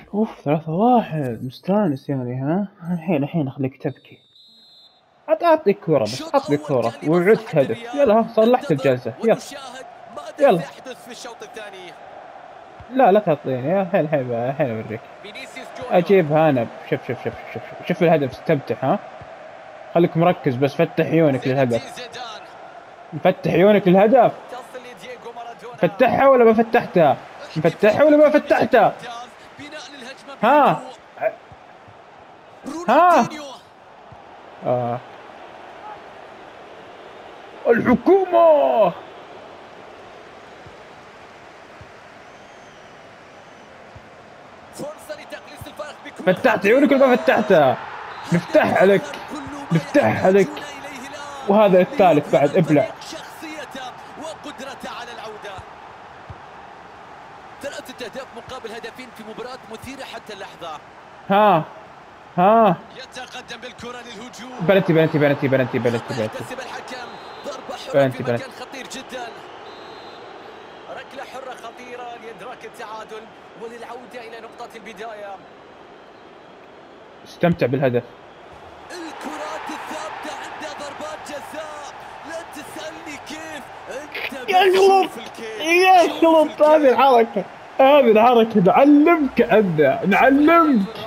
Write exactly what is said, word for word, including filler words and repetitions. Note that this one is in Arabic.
اوف ثلاثة واحد مستانس يعني. ها الحين الحين اخليك تبكي. عط اعطني كورة بس، عطني كورة وعدت هدف. يلا ها صلحت الجلسة. يلا يلا. لا لا تعطيني. يا الحين الحين الحين اوريك. اجيبها انا. شوف شوف شوف شوف شوف الهدف. استمتع. ها خليك مركز بس. فتح عيونك للهدف. مفتح عيونك للهدف. فتحها ولا ما فتحتها؟ مفتحها ولا ما فتحتها؟ ها ها آه. الحكومة. فتحت عيونك ولا ما فتحتها؟ نفتحها لك. نفتحها لك. وهذا الثالث بعد. ابلع. وقدرته على العودة. ثلاثة أهداف مقابل هدفين في مباراة مثيرة حتى اللحظة. ها ها يتقدم بالكرة للهجوم. بلنتي بلنتي بلنتي بلنتي بلنتي بلنتي يحتسب الحكم ضربة حرة بلنتي في بلنتي. مكان خطير جدا. ركلة حرة خطيرة لإدراك التعادل وللعودة إلى نقطة البداية. استمتع بالهدف. الكرات الثابتة عند ضربات جزاء. لا تسألني كيف. أنت يغلط يغلط. هذه الحركة. هذه الحركة نعلمك عنها. نعلمك.